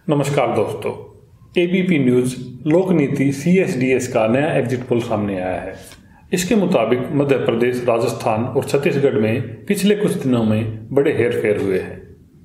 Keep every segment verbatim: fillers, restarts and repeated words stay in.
नमस्कार दोस्तों, ABP news लोकनीति CSDS का नया एग्जिट पोल सामने आया है। इसके मुताबिक मध्य प्रदेश, राजस्थान और छत्तीसगढ़ में पिछले कुछ दिनों में बड़े हेरफेर हुए हैं।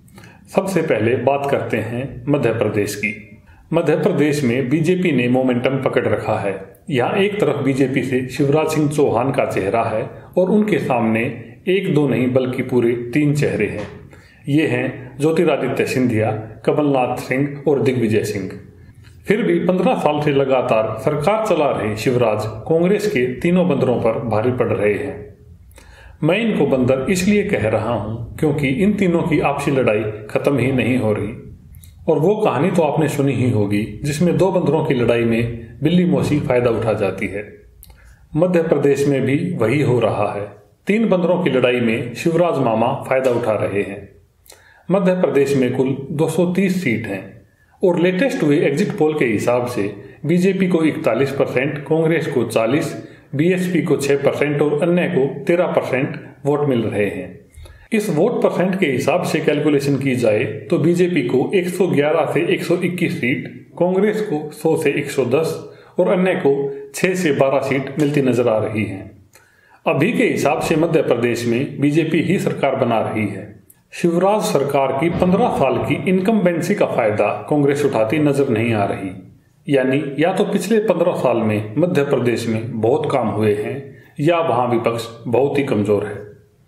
सबसे पहले बात करते हैं मध्य प्रदेश की। मध्य प्रदेश में बीजेपी ने मोमेंटम पकड़ रखा है। यहाँ एक तरफ बीजेपी से शिवराज सिंह चौहान का चेहरा है और उनके सामने एक दो नहीं बल्कि पूरे तीन चेहरे हैं। ये हैं ज्योतिरादित्य सिंधिया, कमलनाथ सिंह और दिग्विजय सिंह। फिर भी पंद्रह साल से लगातार सरकार चला रहे शिवराज कांग्रेस के तीनों बंदरों पर भारी पड़ रहे हैं। मैं इनको बंदर इसलिए कह रहा हूं क्योंकि इन तीनों की आपसी लड़ाई खत्म ही नहीं हो रही। और वो कहानी तो आपने सुनी ही होगी जिसमें दो बंदरों की लड़ाई में बिल्ली मौसी फायदा उठा जाती है। मध्य प्रदेश में भी वही हो रहा है। तीन बंदरों की लड़ाई में शिवराज मामा फायदा उठा रहे हैं। मध्य प्रदेश में कुल दो सौ तीस सीट हैं और लेटेस्ट हुए एग्जिट पोल के हिसाब से बीजेपी को इकतालीस परसेंट, कांग्रेस को चालीस, बीएसपी को छह परसेंट और अन्य को तेरह परसेंट वोट मिल रहे हैं। इस वोट परसेंट के हिसाब से कैलकुलेशन की जाए तो बीजेपी को एक सौ ग्यारह से एक सौ इक्कीस सीट, कांग्रेस को सौ से एक सौ दस और अन्य को छह से बारह सीट मिलती नजर आ रही हैं। अभी के हिसाब से मध्य प्रदेश में बीजेपी ही सरकार बना रही है। शिवराज सरकार की पंद्रह साल की इनकम्बेंसी का फायदा कांग्रेस उठाती नजर नहीं आ रही। यानी या तो पिछले पंद्रह साल में मध्य प्रदेश में बहुत काम हुए हैं या वहां विपक्ष बहुत ही कमजोर है।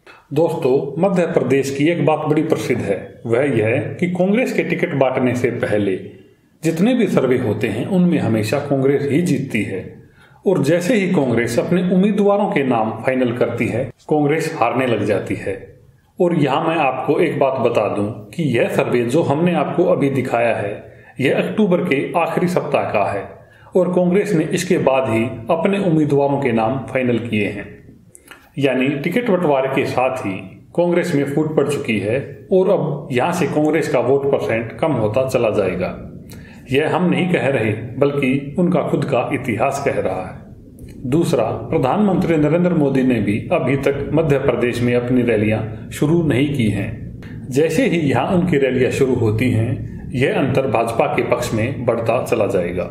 दोस्तों, मध्य प्रदेश की एक बात बड़ी प्रसिद्ध है, वह यह है कि कांग्रेस के टिकट बांटने से पहले जितने भी सर्वे होते हैं उनमें हमेशा कांग्रेस ही जीतती है और जैसे ही कांग्रेस अपने उम्मीदवारों के नाम फाइनल करती है, कांग्रेस हारने लग जाती है। और यहाँ मैं आपको एक बात बता दूं कि यह सर्वे जो हमने आपको अभी दिखाया है यह अक्टूबर के आखिरी सप्ताह का है और कांग्रेस ने इसके बाद ही अपने उम्मीदवारों के नाम फाइनल किए हैं। यानी टिकट बंटवारे के साथ ही कांग्रेस में फूट पड़ चुकी है और अब यहाँ से कांग्रेस का वोट परसेंट कम होता चला जाएगा। यह हम नहीं कह रहे बल्कि उनका खुद का इतिहास कह रहा है। दूसरा, प्रधानमंत्री नरेंद्र मोदी ने भी अभी तक मध्य प्रदेश में अपनी रैलियां शुरू नहीं की हैं। जैसे ही यहां उनकी रैलियां शुरू होती हैं, यह अंतर भाजपा के पक्ष में बढ़ता चला जाएगा।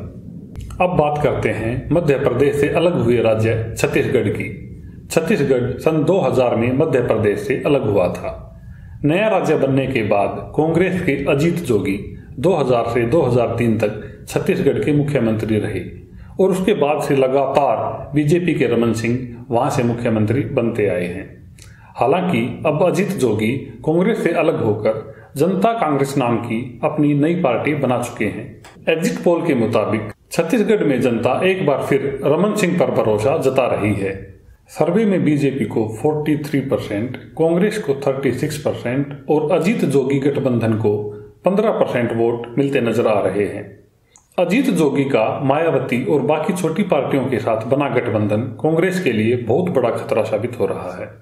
अब बात करते हैं मध्य प्रदेश से अलग हुए राज्य छत्तीसगढ़ की। छत्तीसगढ़ सन दो हज़ार में मध्य प्रदेश से अलग हुआ था। नया राज्य बनने के बाद कांग्रेस के अजीत जोगी दो हज़ार से दो हज़ार तीन तक छत्तीसगढ़ के मुख्यमंत्री रहे और उसके बाद से लगातार बीजेपी के रमन सिंह वहां से मुख्यमंत्री बनते आए हैं। हालांकि अब अजीत जोगी कांग्रेस से अलग होकर जनता कांग्रेस नाम की अपनी नई पार्टी बना चुके हैं। एग्जिट पोल के मुताबिक छत्तीसगढ़ में जनता एक बार फिर रमन सिंह पर भरोसा जता रही है। सर्वे में बीजेपी को तैंतालीस परसेंट, कांग्रेस को छत्तीस परसेंट और अजीत जोगी गठबंधन को पंद्रह परसेंट वोट मिलते नजर आ रहे हैं। अजीत जोगी का मायावती और बाकी छोटी पार्टियों के साथ बना गठबंधन कांग्रेस के लिए बहुत बड़ा खतरा साबित हो रहा है।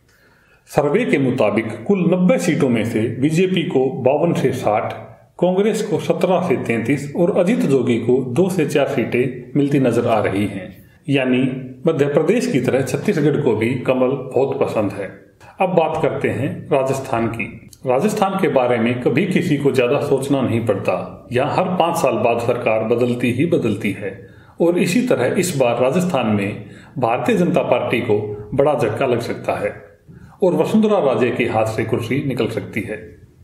सर्वे के मुताबिक कुल नब्बे सीटों में से बीजेपी को बावन से साठ, कांग्रेस को सत्रह से तैंतीस और अजीत जोगी को दो से चार सीटें मिलती नजर आ रही हैं। यानी मध्य प्रदेश की तरह छत्तीसगढ़ को भी कमल बहुत पसंद है। अब बात करते हैं राजस्थान की। राजस्थान के बारे में कभी किसी को ज्यादा सोचना नहीं पड़ता। यहाँ हर पांच साल बाद सरकार बदलती ही बदलती है और इसी तरह इस बार राजस्थान में भारतीय जनता पार्टी को बड़ा झटका लग सकता है और वसुंधरा राजे के हाथ से कुर्सी निकल सकती है।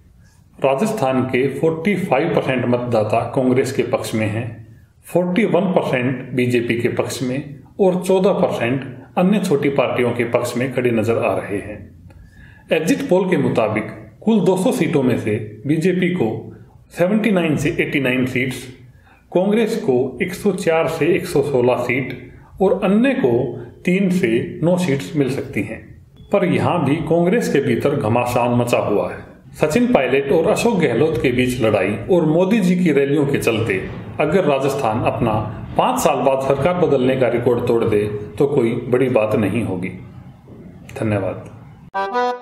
राजस्थान के पैंतालीस परसेंट मतदाता कांग्रेस के पक्ष में हैं, इकतालीस परसेंट बीजेपी के पक्ष में और चौदह परसेंट अन्य छोटी पार्टियों के पक्ष में खड़े नजर आ रहे हैं। एग्जिट पोल के मुताबिक कुल दो सौ सीटों में से बीजेपी को उन्यासी से नवासी सीट्स, कांग्रेस को एक सौ चार से एक सौ सोलह सीट और अन्य को तीन से नौ सीट्स मिल सकती हैं। पर यहां भी कांग्रेस के भीतर घमासान मचा हुआ है। सचिन पायलट और अशोक गहलोत के बीच लड़ाई और मोदी जी की रैलियों के चलते अगर राजस्थान अपना पांच साल बाद सरकार बदलने का रिकॉर्ड तोड़ दे तो कोई बड़ी बात नहीं होगी। धन्यवाद।